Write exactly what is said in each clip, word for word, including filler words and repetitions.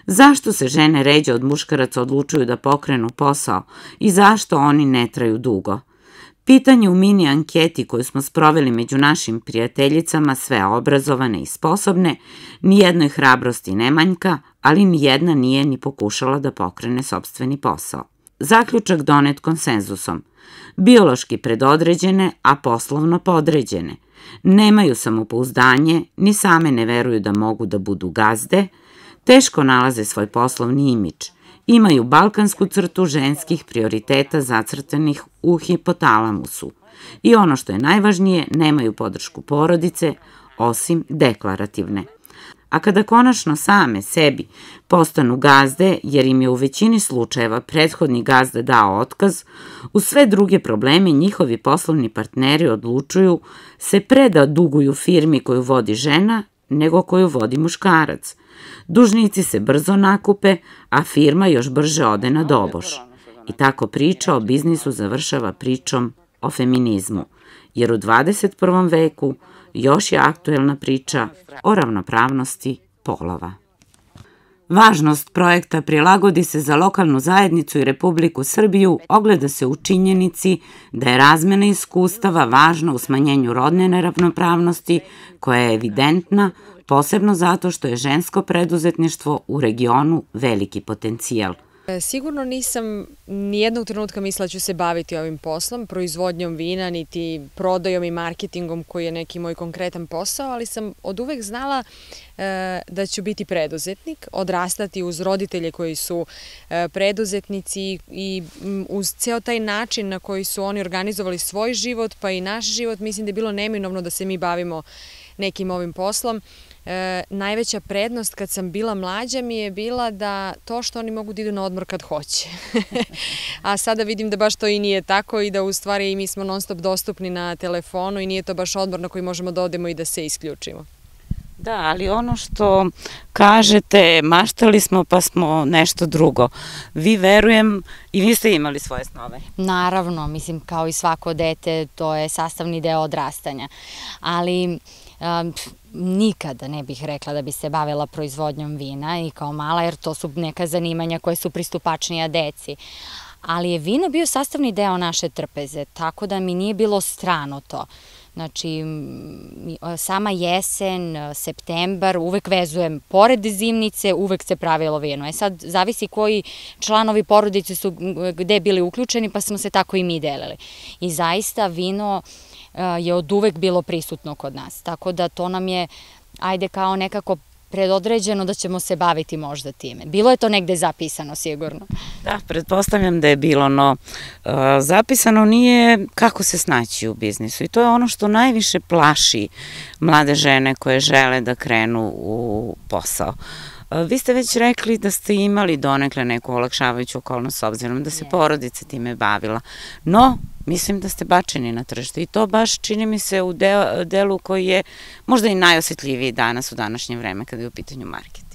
Zašto se žene ređe od muškaraca odlučuju da pokrenu posao i zašto oni ne traju dugo? Pitanje u mini anketi koju smo sproveli među našim prijateljicama, sve obrazovane i sposobne, nijednoj hrabrosti ne manjka, ali nijedna nije ni pokušala da pokrene sopstveni posao. Zaključak donet konsenzusom. Biološki predodređene, a poslovno podređene. Nemaju samopouzdanje, ni same ne veruju da mogu da budu gazde, teško nalaze svoj poslovni imidž. Imaju balkansku crtu ženskih prioriteta zacrtanih u hipotalamusu. I ono što je najvažnije, nemaju podršku porodice, osim deklarativne. A kada konačno same sebi postanu gazde, jer im je u većini slučajeva prethodni gazda dao otkaz, uz sve druge probleme njihovi poslovni partneri odlučuju se pre da duguju firmi koju vodi žena, nego koju vodi muškarac. Dužnici se brzo nakupe, a firma još brže ode na doboš. I tako priča o biznisu završava pričom o feminizmu, jer u dvadeset prvom veku još je aktuelna priča o ravnopravnosti polova. Važnost projekta Prilagodi se za lokalnu zajednicu i Republiku Srbiju ogleda se u činjenici da je razmena iskustava važna u smanjenju rodne neravnopravnosti, koja je evidentna, posebno zato što je žensko preduzetništvo u regionu veliki potencijal. Sigurno nisam nijednog trenutka mislila da ću se baviti ovim poslom, proizvodnjom vina, niti prodajom i marketingom koji je neki moj konkretan posao, ali sam od uvek znala da ću biti preduzetnik, odrastati uz roditelje koji su preduzetnici i uz ceo taj način na koji su oni organizovali svoj život, pa i naš život, mislim da je bilo neminovno da se mi bavimo nekim ovim poslom. Najveća prednost kad sam bila mlađa mi je bila da to što oni mogu da idu na odmor kad hoće. A sada vidim da baš to i nije tako i da u stvari mi smo non stop dostupni na telefonu i nije to baš odmor na koji možemo da odemo i da se isključimo. Da, ali ono što kažete, maštali smo pa smo nešto drugo. Vi, verujem, i vi ste imali svoje snove. Naravno, mislim, kao i svako dete, to je sastavni deo odrastanja. Ali nikada ne bih rekla da bi se bavila proizvodnjom vina i kao mala, jer to su neka zanimanja koje su pristupačnija deci. Ali je vino bio sastavni deo naše trpeze, tako da mi nije bilo strano to. Znači, sama jesen, septembar, uvek vezujem, pored zimnice, uvek se pravilo vino. E sad, zavisi koji članovi porodice su gde bili uključeni, pa smo se tako i mi delili. I zaista vino je od uvek bilo prisutno kod nas. Tako da to nam je, ajde, kao nekako predodređeno da ćemo se baviti možda time. Bilo je to negde zapisano, sigurno. Da, pretpostavljam da je bilo, no zapisano nije kako se snaći u biznisu. I to je ono što najviše plaši mlade žene koje žele da krenu u posao. Vi ste već rekli da ste imali donekle neku olakšavajuću okolnost s obzirom da se porodica time bavila. No, mislim da ste bačeni na tržište i to baš čini mi se u delu koji je možda i najosetljiviji danas u današnje vreme kada je u pitanju marketing.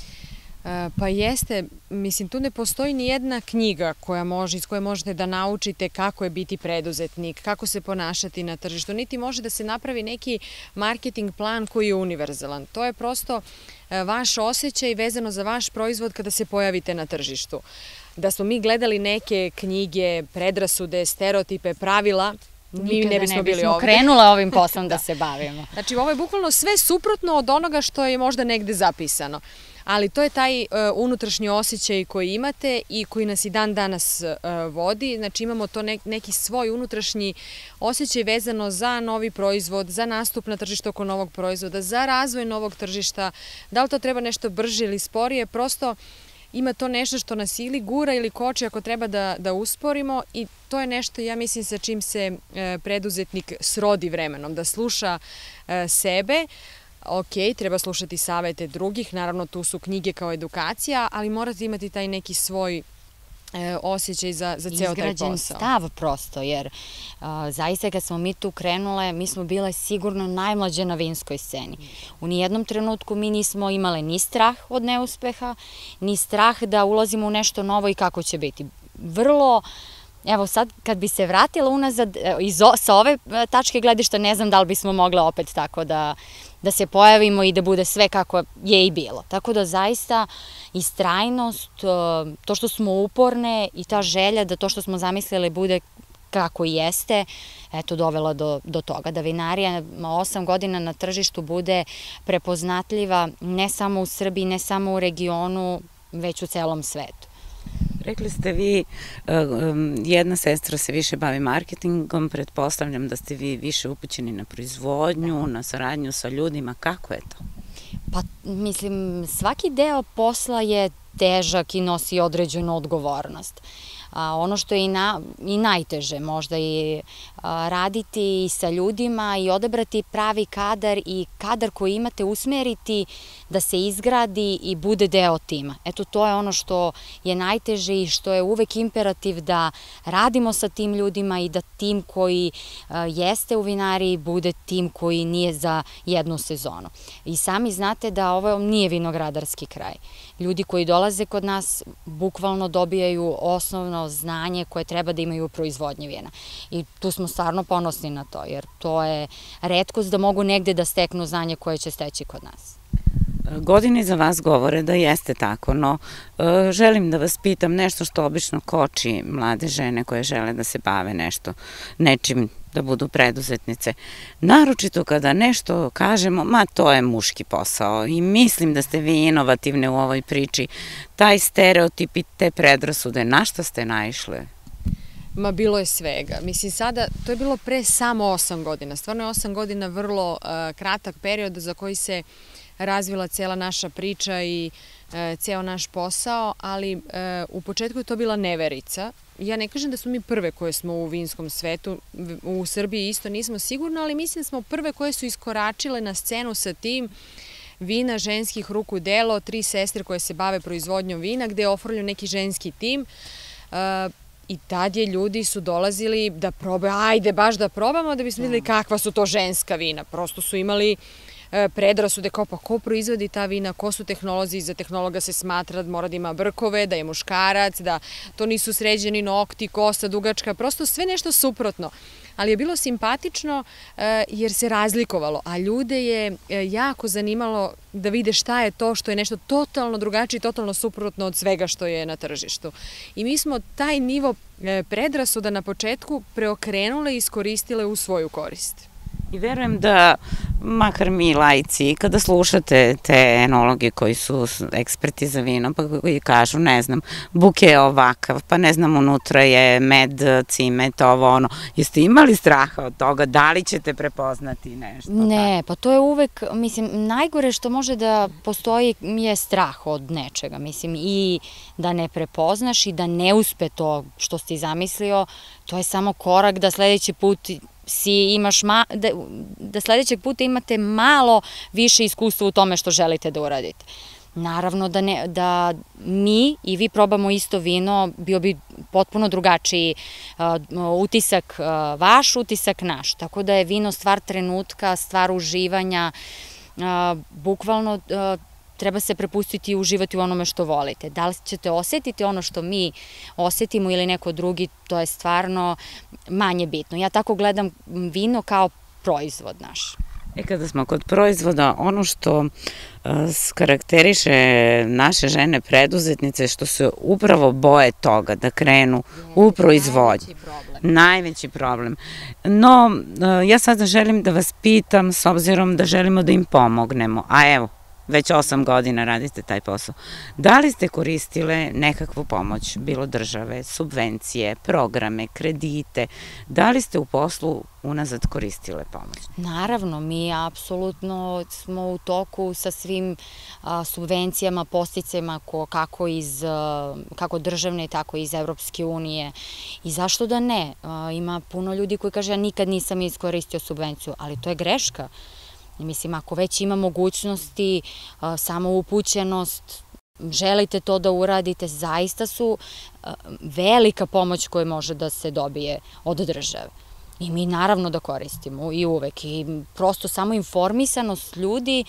Pa jeste, mislim, tu ne postoji ni jedna knjiga koja može, iz koje možete da naučite kako je biti preduzetnik, kako se ponašati na tržištu, niti može da se napravi neki marketing plan koji je univerzalan. To je prosto vaš osjećaj vezano za vaš proizvod kada se pojavite na tržištu. Da smo mi gledali neke knjige, predrasude, stereotipe, pravila, mi ne bismo bili ovde. Krenula ovim poslom da se bavimo. Znači, ovo je bukvalno sve suprotno od onoga što je možda negde zapisano. Ali to je taj unutrašnji osjećaj koji imate i koji nas i dan danas vodi. Znači imamo to neki svoj unutrašnji osjećaj vezano za novi proizvod, za nastup na tržištu oko novog proizvoda, za razvoj novog tržišta. Da li to treba nešto brže ili sporije, prosto ima to nešto što nas ili gura ili koči ako treba da usporimo i to je nešto, ja mislim, sa čim se preduzetnik srodi vremenom, da sluša sebe. Ok, treba slušati savete drugih, naravno tu su knjige kao edukacija, ali morate imati taj neki svoj osjećaj za ceo taj posao. Izgrađen stav prosto, jer zaista kad smo mi tu krenule, mi smo bile sigurno najmlađe na vinskoj sceni. U nijednom trenutku mi nismo imale ni strah od neuspeha, ni strah da ulazimo u nešto novo i kako će biti. Vrlo... Evo sad, kad bi se vratila unazad, sa ove tačke gledišta, ne znam da li bismo mogle opet tako da se pojavimo i da bude sve kako je i bilo. Tako da zaista istrajnost, to što smo uporne i ta želja da to što smo zamislili bude kako jeste, eto, dovela do, do toga da vinarija osam godina na tržištu bude prepoznatljiva ne samo u Srbiji, ne samo u regionu, već u celom svetu. Rekli ste vi, jedna sestra se više bavi marketingom, pretpostavljam da ste vi više upućeni na proizvodnju, na saradnju sa ljudima, kako je to? Pa, mislim, svaki deo posla je težak i nosi određenu odgovornost. Ono što je i najteže možda i raditi i sa ljudima i odabrati pravi kadar i kadar koji imate usmeriti da se izgradi i bude deo tima. Eto, to je ono što je najteže i što je uvek imperativ da radimo sa tim ljudima i da tim koji jeste u vinariji bude tim koji nije za jednu sezonu. I sami znate da ovo nije vinogradarski kraj. Ljudi koji dolaze kod nas bukvalno dobijaju osnovno znanje koje treba da imaju u proizvodnji vina. I tu smo stvarno ponosni na to, jer to je retkost da mogu negde da steknu znanje koje će steći kod nas. Godine za vas govore da jeste tako, no želim da vas pitam nešto što obično koči mlade žene koje žele da se bave nešto, nečim da budu preduzetnice. Naročito kada nešto kažemo, ma to je muški posao i mislim da ste vi inovativne u ovoj priči. Taj stereotip i te predrasude, na šta ste naišle? Ma bilo je svega. Mislim sada, to je bilo pre samo osam godina. Stvarno je osam godina vrlo kratak period za koji se razvila cela naša priča i ceo naš posao, ali u početku je to bila neverica. Ja ne kažem da smo mi prve koje smo u vinskom svetu, u Srbiji isto nismo sigurno, ali mislim da smo prve koje su iskoračile na scenu sa tim vina ženskih ruku delo, tri sestre koje se bave proizvodnjom vina, gde je oformljen neki ženski tim. I tad je ljudi su dolazili da probaju, ajde baš da probamo, da bismo videli kakva su to ženska vina. Prosto su imali predrasude kao pa ko proizvodi ta vina, ko su tehnolozi, za tehnologa se smatra da mora da ima brkove, da je muškarac, da to nisu sređeni nokti, kosa dugačka, prosto sve nešto suprotno. Ali je bilo simpatično jer se razlikovalo, a ljude je jako zanimalo da vide šta je to što je nešto totalno drugačije, totalno suprotno od svega što je na tržištu. I mi smo taj nivo predrasuda na početku preokrenule i iskoristile u svoju korist. I verujem da, makar mi laici, kada slušate te enologe koji su eksperti za vino, pa koji kažu, ne znam, buke je ovakav, pa ne znam, unutra je med, cimet, ovo ono, jeste imali straha od toga, da li ćete prepoznati nešto? Ne, pa to je uvek, mislim, najgore što može da postoji je strah od nečega, mislim, i da ne prepoznaš i da ne uspe to što si zamislio, to je samo korak da sledeći put si imaš, da sledećeg puta imate malo više iskustva u tome što želite da uradite. Naravno da mi i vi probamo isto vino, bio bi potpuno drugačiji utisak vaš, utisak naš. Tako da je vino stvar trenutka, stvar uživanja, bukvalno treba se prepustiti i uživati u onome što volite. Da li ćete osetiti ono što mi osetimo ili neko drugi, to je stvarno manje bitno. Ja tako gledam vino kao proizvod naš. E, kada smo kod proizvoda, ono što karakteriše naše žene preduzetnice, što se upravo boje toga da krenu u proizvodnju. Najveći problem. No, ja sada želim da vas pitam, s obzirom da želimo da im pomognemo, a evo, već osam godina radite taj posao. Da li ste koristile nekakvu pomoć, bilo države, subvencije, programe, kredite? Da li ste u poslu unazad koristile pomoć? Naravno, mi apsolutno smo u toku sa svim subvencijama, podsticajima kako iz kako državne, tako i iz Evropske unije. I zašto da ne? Ima puno ljudi koji kaže ja nikad nisam iskoristio subvenciju, ali to je greška. Mislim, ako već ima mogućnosti, samoupućenost, želite to da uradite, zaista su velika pomoć koja može da se dobije od države. I mi naravno da koristimo i uvek. I prosto samo informisanost ljudi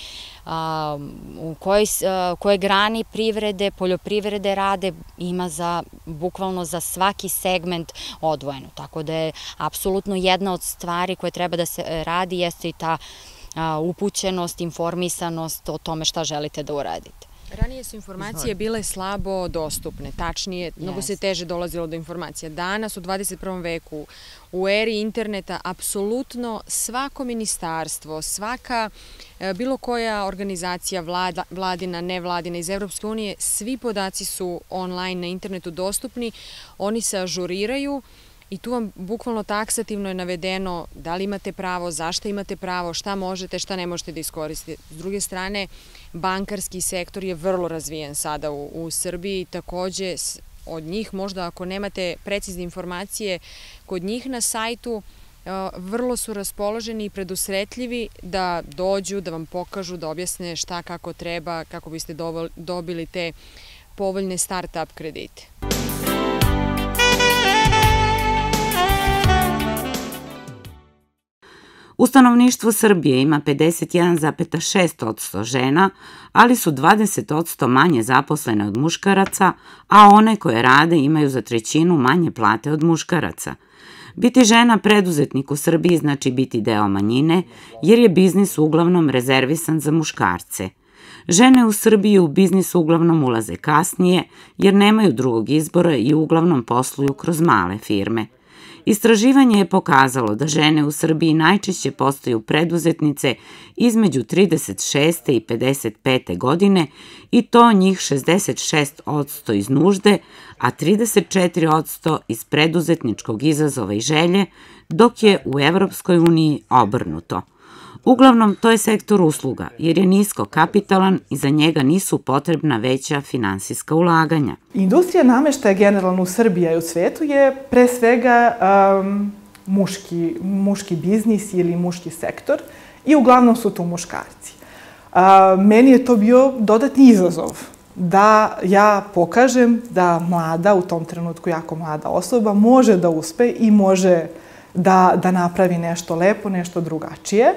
u kojoj grani privrede, poljoprivrede rade ima za, bukvalno za svaki segment odvojeno. Tako da je apsolutno jedna od stvari koje treba da se radi jeste i ta upućenost, informisanost o tome šta želite da uradite. Ranije su informacije bile slabo dostupne, tačnije, mnogo se teže dolazilo do informacija. Danas, u dvadeset prvom veku, u eri interneta, apsolutno svako ministarstvo, svaka bilo koja organizacija, vladina, nevladina iz Evropske unije, svi podaci su online na internetu dostupni, oni se ažuriraju i tu vam bukvalno taksativno je navedeno da li imate pravo, zašto imate pravo, šta možete, šta ne možete da iskoristite. S druge strane, bankarski sektor je vrlo razvijen sada u, u Srbiji. Takođe, od njih možda ako nemate precizne informacije, kod njih na sajtu vrlo su raspoloženi i predusretljivi da dođu, da vam pokažu, da objasne šta kako treba, kako biste dobili te povoljne start-up kredite. U stanovništvu Srbije ima pedeset jedan zarez šest posto žena, ali su dvadeset posto manje zaposlene od muškaraca, a one koje rade imaju za trećinu manje plate od muškaraca. Biti žena preduzetnik u Srbiji znači biti deo manjine, jer je biznis uglavnom rezervisan za muškarce. Žene u Srbiji u biznis uglavnom ulaze kasnije, jer nemaju drugog izbora i uglavnom posluju kroz male firme. Istraživanje je pokazalo da žene u Srbiji najčešće postaju preduzetnice između trideset šeste i pedeset pete godine i to njih šezdeset šest posto iz nužde, a trideset četiri posto iz preduzetničkog izazova i želje, dok je u Evropskoj uniji obrnuto. Uglavnom, to je sektor usluga, jer je nisko kapitalan i za njega nisu potrebna veća finansijska ulaganja. Industrija nameštaja generalno u Srbiji i u svetu je pre svega um, muški, muški biznis ili muški sektor i uglavnom su tu muškarci. Uh, meni je to bio dodatni izazov da ja pokažem da mlada, u tom trenutku jako mlada osoba, može da uspe i može da, da napravi nešto lepo, nešto drugačije.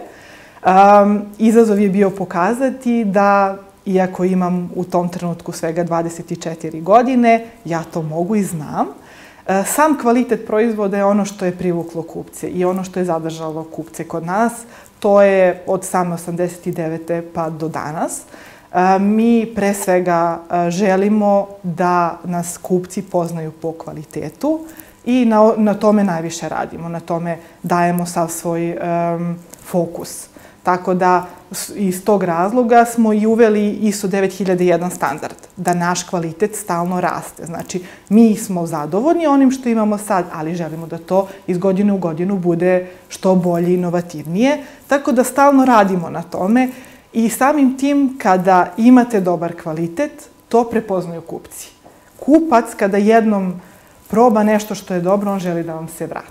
Um, izazov je bio pokazati da, iako imam u tom trenutku svega dvadeset četiri godine, ja to mogu i znam. Uh, sam kvalitet proizvoda je ono što je privuklo kupce i ono što je zadržalo kupce kod nas. To je od same osamdeset devete pa do danas. Uh, mi pre svega uh, želimo da nas kupci poznaju po kvalitetu i na, na tome najviše radimo, na tome dajemo sav svoj um, fokus. Tako da iz tog razloga smo i uveli I S O devet hiljada jedan standard, da naš kvalitet stalno raste. Znači, mi smo zadovoljni onim što imamo sad, ali želimo da to iz godine u godinu bude što bolje i inovativnije. Tako da stalno radimo na tome i samim tim kada imate dobar kvalitet, to prepoznaju kupci. Kupac kada jednom proba nešto što je dobro, on želi da vam se vrati.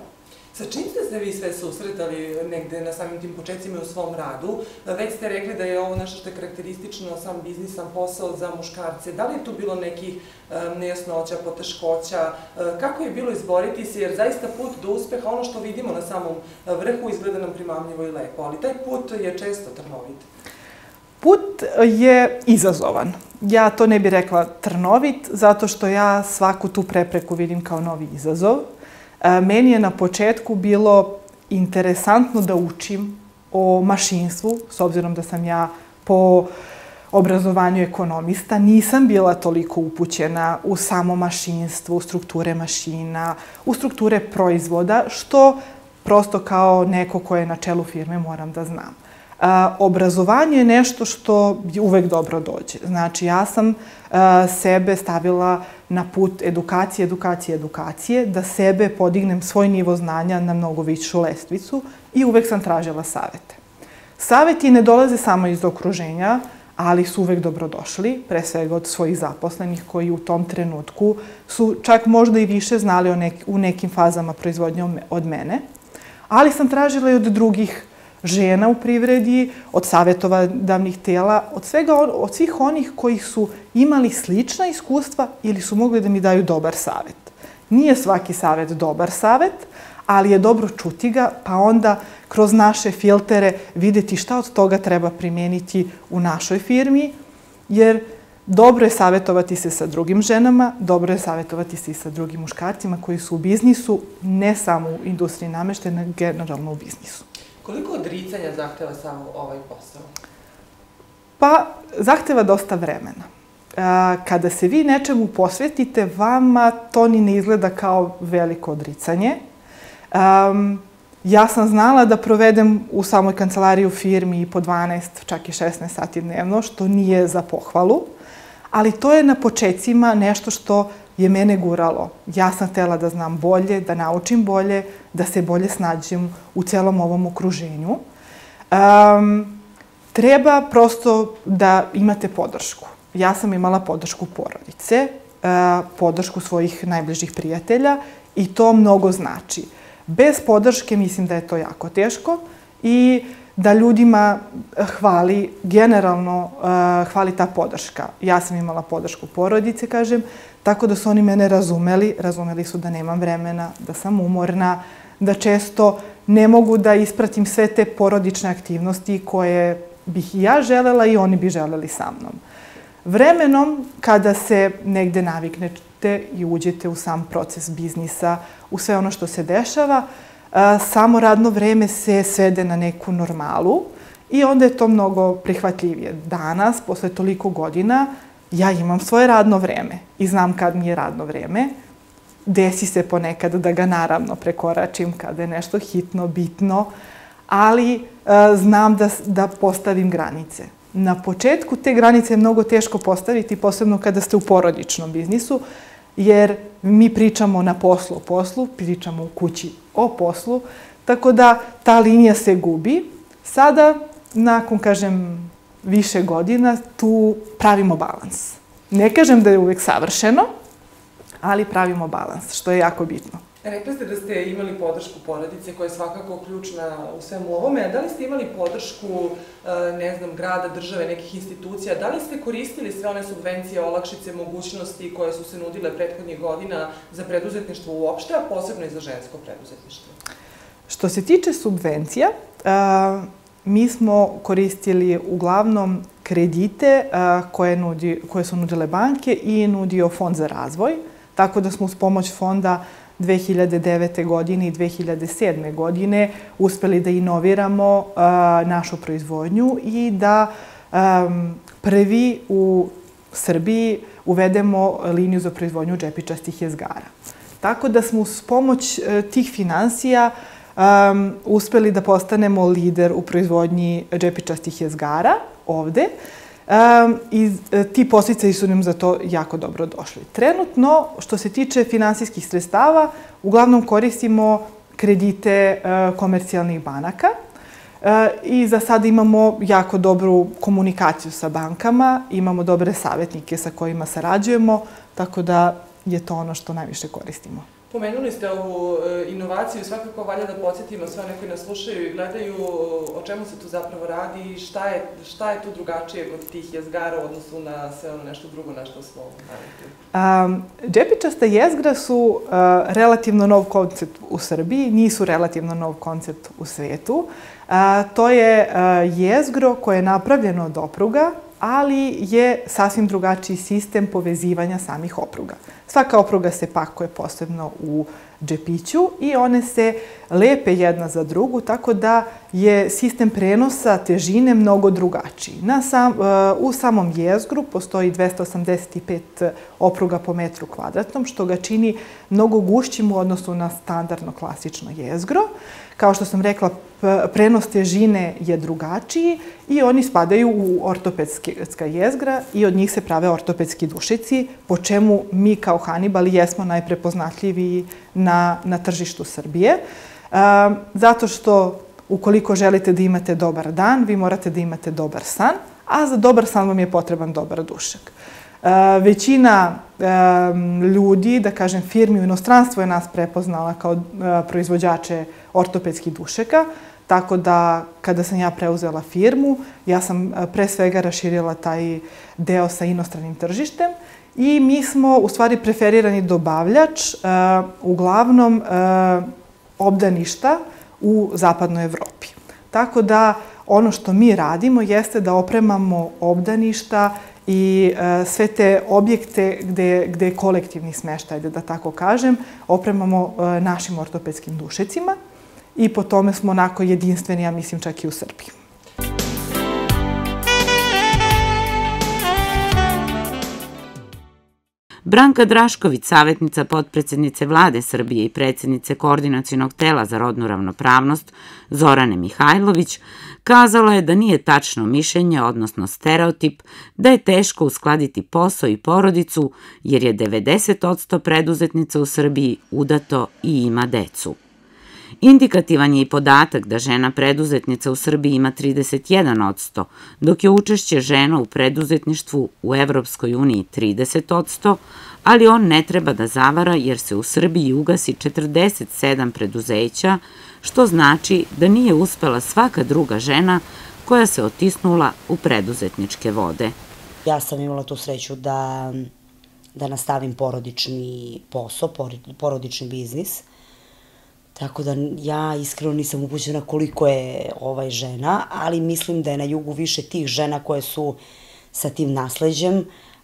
Sa čim ste se vi sve susretali negde na samim tim početcima u svom radu? Već ste rekli da je ovo nešto što je karakteristično, sam biznis, sam posao za muškarce. Da li je tu bilo nekih nejasnoća, poteškoća? Kako je bilo izboriti se? Jer zaista put do uspeha, ono što vidimo na samom vrhu, izgleda nam primamljivo i lepo, ali taj put je često trnovit. Put je izazovan. Ja to ne bih rekla trnovit, zato što ja svaku tu prepreku vidim kao novi izazov. Meni je na početku bilo interesantno da učim o mašinstvu, s obzirom da sam ja po obrazovanju ekonomista, nisam bila toliko upućena u samo mašinstvo, u strukture mašina, u strukture proizvoda, što prosto kao neko ko je na čelu firme moram da znam. Obrazovanje je nešto što uvek dobro dođe. Znači, ja sam sebe stavila na put edukacije, edukacije, edukacije, da sebe podignem svoj nivo znanja na mnogo višu lestvicu i uvek sam tražila savete. Saveti ne dolaze samo iz okruženja, ali su uvek dobrodošli, pre svega od svojih zaposlenih koji u tom trenutku su čak možda i više znali o nek, u nekim fazama proizvodnje od mene, ali sam tražila i od drugih žena u privredi, od savjetodavnih tela, od svega, od svih onih koji su imali slična iskustva ili su mogli da mi daju dobar savjet. Nije svaki savjet dobar savjet, ali je dobro čuti ga, pa onda kroz naše filtere videti šta od toga treba primijeniti u našoj firmi, jer dobro je savjetovati se sa drugim ženama, dobro je savjetovati se i sa drugim muškarcima koji su u biznisu, ne samo u industriji nameštaja, nego generalno u biznisu. Koliko odricanja zahteva samo ovaj posao? Pa, zahteva dosta vremena. Kada se vi nečemu posvetite, vama to ni ne izgleda kao veliko odricanje. Ja sam znala da provedem u samoj kancelariji u firmi i po dvanaest, čak i šesnaest sati dnevno, što nije za pohvalu, ali to je na počecima nešto što je mene guralo. Ja sam htela da znam bolje, da naučim bolje, da se bolje snađem u celom ovom okruženju. Um, treba prosto da imate podršku. Ja sam imala podršku porodice, uh, podršku svojih najbližih prijatelja i to mnogo znači. Bez podrške mislim da je to jako teško i da ljudima hvali, generalno uh, hvali ta podrška. Ja sam imala podršku porodice, kažem, tako da su oni mene razumeli. Razumeli su da nemam vremena, da sam umorna, da često ne mogu da ispratim sve te porodične aktivnosti koje bih i ja želela i oni bi želeli sa mnom. Vremenom, kada se negde naviknete i uđete u sam proces biznisa, u sve ono što se dešava, samo radno vreme se svede na neku normalu i onda je to mnogo prihvatljivije. Danas, posle toliko godina, ja imam svoje radno vreme i znam kad mi je radno vreme. Desi se ponekad da ga naravno prekoračim kada je nešto hitno, bitno, ali znam da, da postavim granice. Na početku te granice je mnogo teško postaviti, posebno kada ste u porodičnom biznisu, jer mi pričamo na poslu o poslu, pričamo u kući o poslu, tako da ta linija se gubi. Sada, nakon, kažem, više godina, tu pravimo balans. Ne kažem da je uvek savršeno, ali pravimo balans, što je jako bitno. Rekli ste da ste imali podršku porodice koja je svakako ključna u svemu ovome, a da li ste imali podršku, ne znam, grada, države, nekih institucija, da li ste koristili sve one subvencije, olakšice, mogućnosti koje su se nudile prethodnih godina za preduzetništvo uopšte, a posebno i za žensko preduzetništvo? Što se tiče subvencija, mi smo koristili uglavnom kredite koje, nudi, koje su nudile banke i nudio Fond za razvoj, tako da smo uz pomoć fonda dve hiljade devete. godine i dve hiljade sedme. godine uspeli da inoviramo uh, našu proizvodnju i da um, prvi u Srbiji uvedemo liniju za proizvodnju džepičastih jezgara. Tako da smo uz pomoć uh, tih finansija um, uspeli da postanemo lider u proizvodnji džepičastih jezgara ovde. Um, i ti podsticaji su nam za to jako dobro došli. Trenutno, što se tiče finansijskih sredstava, uglavnom koristimo kredite uh, komercijalnih banaka uh, i za sada imamo jako dobru komunikaciju sa bankama, imamo dobre savjetnike sa kojima sarađujemo, tako da je to ono što najviše koristimo. Pomenuli ste ovu inovaciju, svakako valja da podsjetimo sve one koji nas slušaju i gledaju o čemu se tu zapravo radi i šta je, šta je tu drugačije od tih jezgara u odnosu na sve ono nešto drugo na što smo navikli. Um, džepičasta jezgra su uh, relativno nov koncept u Srbiji, nisu relativno nov koncept u svetu. Uh, to je uh, jezgro koje je napravljeno od opruga, ali je sasvim drugačiji sistem povezivanja samih opruga. Svaka opruga se pakuje posebno u džepiću i one se lepe jedna za drugu, tako da je sistem prenosa težine mnogo drugačiji. Na sam, u samom jezgru postoji dvesta osamdeset pet opruga po metru kvadratnom, što ga čini mnogo gušćim u odnosu na standardno klasično jezgro. Kao što sam rekla, prenos težine je drugačiji i oni spadaju u ortopedska jezgra i od njih se prave ortopedski dušeci, po čemu mi kao Hannibal jesmo najprepoznatljiviji na, na tržištu Srbije. Um, zato što ukoliko želite da imate dobar dan, vi morate da imate dobar san, a za dobar san vam je potreban dobar dušak. Uh, većina um, ljudi, da kažem firmi u inostranstvu je nas prepoznala kao uh, proizvođače ortopedskih dušeka, tako da kada sam ja preuzela firmu, ja sam uh, pre svega raširila taj deo sa inostranim tržištem i mi smo u stvari preferirani dobavljač uh, uglavnom uh, obdaništa u zapadnoj Evropi. Tako da ono što mi radimo jeste da opremamo obdaništa i uh, sve te objekte gde, gde je kolektivni smeštaj, da tako kažem, opremamo uh, našim ortopedskim dušecima i po tome smo onako jedinstveni, ja mislim čak i u Srbiji. Branka Drašković, savjetnica potpredsednice Vlade Srbije i predsednice Koordinacionog tela za rodnu ravnopravnost Zorane Mihajlović, kazala je da nije tačno mišljenje, odnosno stereotip, da je teško uskladiti posao i porodicu, jer je devedeset posto preduzetnica u Srbiji udato i ima decu. Indikativan je i podatak da žena preduzetnica u Srbiji ima trideset jedan posto, dok je učešće žena u preduzetništvu u Evropskoj uniji trideset posto, ali on ne treba da zavara jer se u Srbiji ugasi četrdeset sedam preduzeća, što znači da nije uspela svaka druga žena koja se otisnula u preduzetničke vode. Ja sam imala tu sreću da, da nastavim porodični posao, porodični biznis. Tako da ja iskreno nisam upućena koliko je ovaj žena, ali mislim da je na jugu više tih žena koje su sa tim nasleđem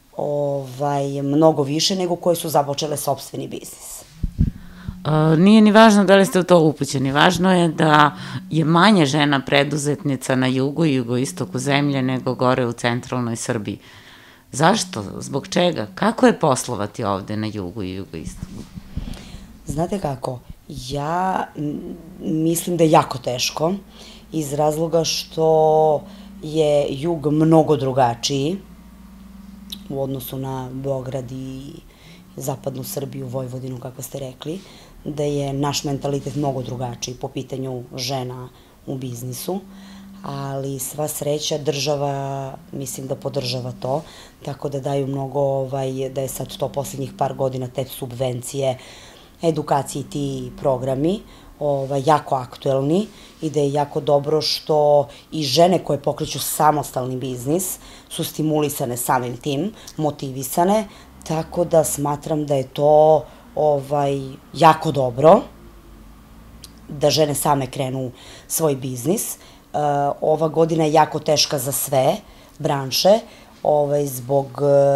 ovaj, mnogo više nego koje su započele sopstveni biznis. Nije ni važno da li ste u to upućeni, važno je da je manje žena preduzetnica na jugu i jugoistoku zemlje nego gore u centralnoj Srbiji. Zašto? Zbog čega? Kako je poslovati ovde na jugu i jugoistoku? Znate kako? Ja mislim da je jako teško iz razloga što je jug mnogo drugačiji u odnosu na Beograd i zapadnu Srbiju, Vojvodinu, kako ste rekli, da je naš mentalitet mnogo drugačiji po pitanju žena u biznisu, ali sva sreća država, mislim da podržava to, tako da daju mnogo, da je sad to poslednjih par godina te subvencije, edukaciji ti programi jako aktuelni i da je jako dobro što i žene koje pokreću samostalni biznis su stimulisane samim tim, motivisane, tako da smatram da je to jako dobro da žene same krenu svoj biznis. Ova godina je jako teška za sve branše zbog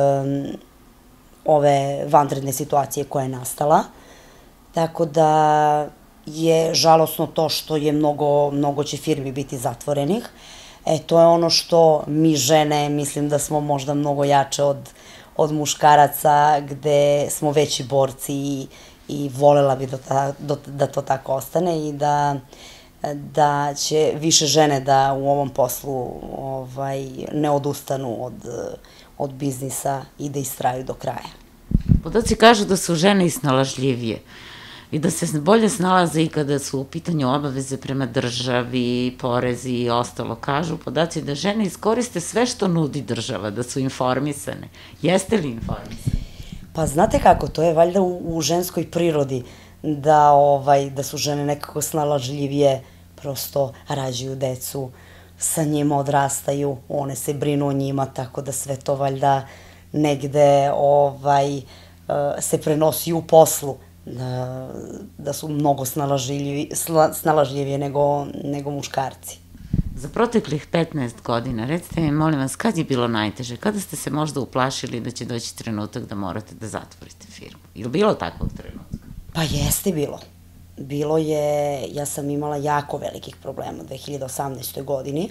ove vanredne situacije koja je nastala. Tako da je žalosno to što je mnogo, mnogo će firmi biti zatvorenih. E, to je ono što mi žene, mislim da smo možda mnogo jače od, od muškaraca, gde smo veći borci i, i volela bi da, da, da to tako ostane i da, da će više žene da u ovom poslu ovaj, ne odustanu od, od biznisa i da istraju do kraja. Podaci kažu da su žene i snalažljivije i da se bolje snalaze i kada su u pitanju obaveze prema državi, porezi i ostalo. Kažu podaci da žene iskoriste sve što nudi država, da su informisane. Jeste li informisane? Pa znate kako, to je valjda u, u ženskoj prirodi da, ovaj, da su žene nekako snalažljivije, prosto rađuju decu, sa njima odrastaju, one se brinu o njima, tako da sve to valjda negde ovaj, se prenosi u poslu. Da, da su mnogo snalažljivije nego, nego muškarci. Za proteklih petnaest godina, recite mi, molim vas, kad je bilo najteže? Kada ste se možda uplašili da će doći trenutak da morate da zatvorite firmu? Ili bilo takvog trenutka? Pa jeste bilo. Bilo je, ja sam imala jako velikih problema u dve hiljade osamnaestoj godini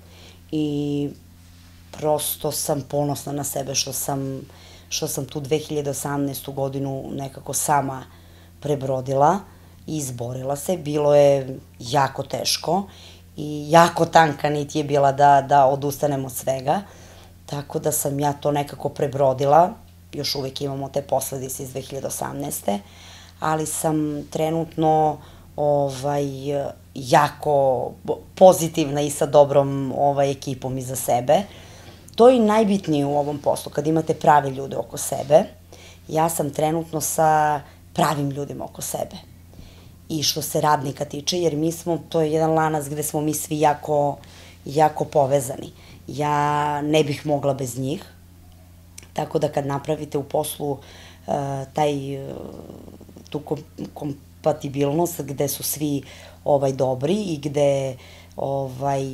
i prosto sam ponosna na sebe što sam, što sam tu dve hiljade osamnaestu godinu nekako sama prebrodila i izborila se. Bilo je jako teško i jako tanka nit je bila da, da odustanem od svega. Tako da sam ja to nekako prebrodila. Još uvek imamo te posledice iz dve hiljade osamnaeste. Ali sam trenutno ovaj, jako pozitivna i sa dobrom ovaj, ekipom iza sebe. To je i najbitnije u ovom poslu, kad imate prave ljude oko sebe. Ja sam trenutno sa pravim ljudima oko sebe. I što se radnika tiče, jer mi smo, to je jedan lanac gde smo mi svi jako, jako povezani. Ja ne bih mogla bez njih. Tako da kad napravite u poslu uh, taj, tu kompatibilnost gde su svi ovaj, dobri i gde ovaj,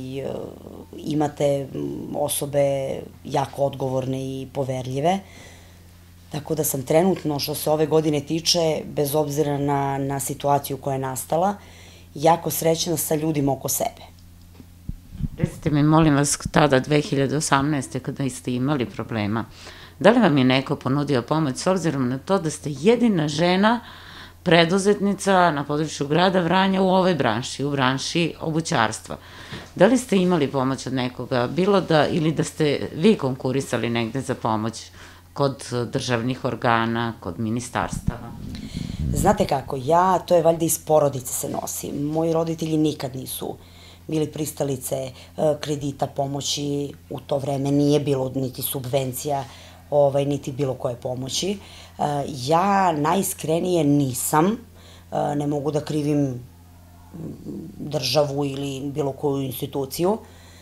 imate osobe jako odgovorne i poverljive. Tako da sam trenutno, što se ove godine tiče, bez obzira na, na situaciju koja je nastala, jako srećna sa ljudima oko sebe. Recite mi, molim vas, tada dve hiljade osamnaeste. kada ste imali problema, da li vam je neko ponudio pomoć s obzirom na to da ste jedina žena preduzetnica na području grada Vranja u ovoj branši, u branši obućarstva? Da li ste imali pomoć od nekoga, bilo da, ili da ste vi konkurisali negde za pomoć kod državnih organa, kod ministarstava? Znate kako, ja, to je valjda iz porodice se nosi. Moji roditelji nikad nisu bili pristalice kredita, pomoći, u to vreme nije bilo niti subvencija, niti bilo koje pomoći. Ja najiskrenije nisam, ne mogu da krivim državu ili bilo koju instituciju,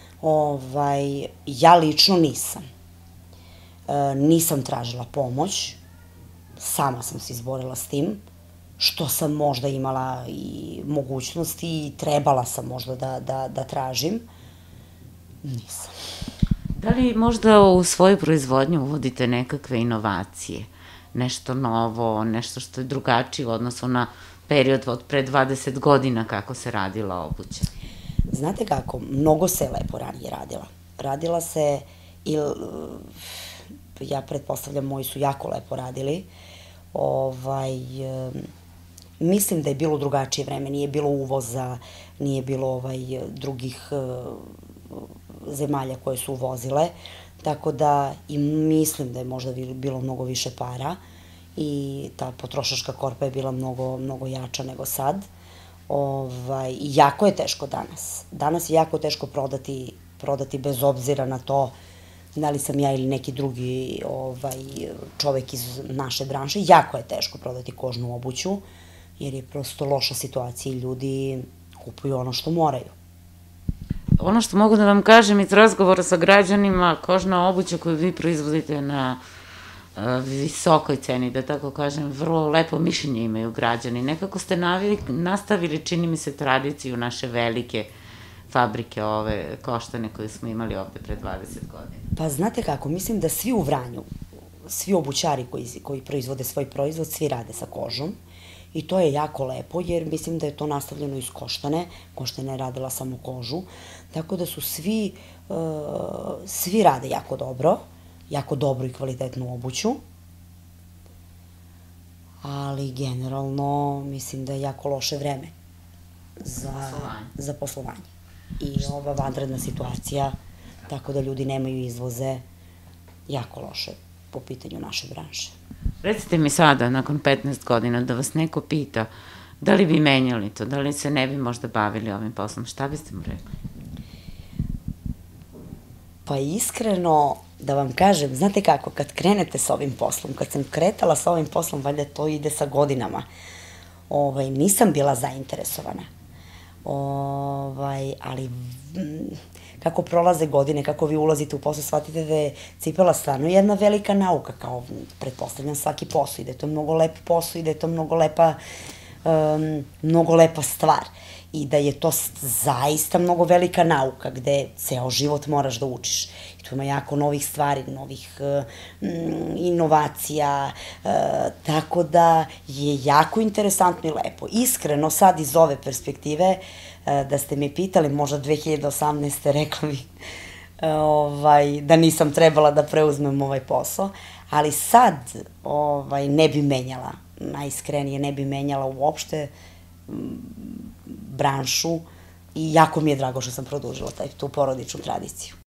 ja lično nisam. Nisam tražila pomoć, sama sam se izborila s tim, što sam možda imala i mogućnosti i trebala sam možda da tražim. Nisam. Da li možda u svoju proizvodnju uvodite nekakve inovacije? Nešto novo, nešto što je drugačije u odnosu na period od pre dvadeset godina kako se radila obuća? Znate kako, mnogo se lepo ranije radila. Radila se, ja pretpostavljam, moji su jako lepo radili. Mislim da je bilo drugačije vreme, nije bilo uvoza, nije bilo drugih zemalja koje su uvozile, tako da i mislim da je možda bilo mnogo više para i ta potrošačka korpa je bila mnogo jača nego sad. Jako je teško danas. Danas je jako teško prodati bez obzira na to da li sam ja ili neki drugi čovek iz naše branše. Jako je teško prodati kožnu obuću, jer je prosto loša situacija i ljudi kupuju ono što moraju. Ono što mogu da vam kažem iz razgovora sa građanima, kožna obuća koju vi proizvodite na visokoj ceni, da tako kažem, vrlo lepo mišljenje imaju građani. Nekako ste nastavili, čini mi se, tradiciju naše velike fabrike ove koštane koje smo imali ovde pre dvadeset godina. Pa znate kako, mislim da svi u Vranju, svi obućari koji proizvode svoj proizvod, svi rade sa kožom. I to je jako lepo, jer mislim da je to nastavljeno iz koštane. Koštana je radila samo kožu. Tako da su svi, svi rade jako dobro, jako dobru i kvalitetnu obuću. Ali generalno mislim da je jako loše vreme za poslovanje. I ova vanredna situacija, tako da ljudi nemaju izvoze, jako loše po pitanju naše branše. Recite mi sada, nakon petnaest godina, da vas neko pita da li bi menjali to, da li se ne bi možda bavili ovim poslom, šta biste mu rekli? Pa iskreno, da vam kažem, znate kako, kad krenete sa ovim poslom, kad sam kretala sa ovim poslom, valjda to ide sa godinama, nisam bila zainteresovana. Ali kako prolaze godine, kako vi ulazite u posao, shvatite da je cipela stvarno jedna velika nauka, kao pretpostavljam svaki posao, i da je to mnogo lep posao i da je to mnogo lepa mnogo lepa stvar i da je to zaista mnogo velika nauka gde ceo život moraš da učiš. I tu ima jako novih stvari, novih inovacija, tako da je jako interesantno i lepo. Iskreno, sad iz ove perspektive, da ste me pitali, možda dve hiljade osamnaeste. rekla bih da nisam trebala da preuzmem ovaj posao, ali sad ne bi menjala, najiskrenije ne bi menjala uopšte branšu i jako mi je drago što sam produžila tu porodičnu tradiciju.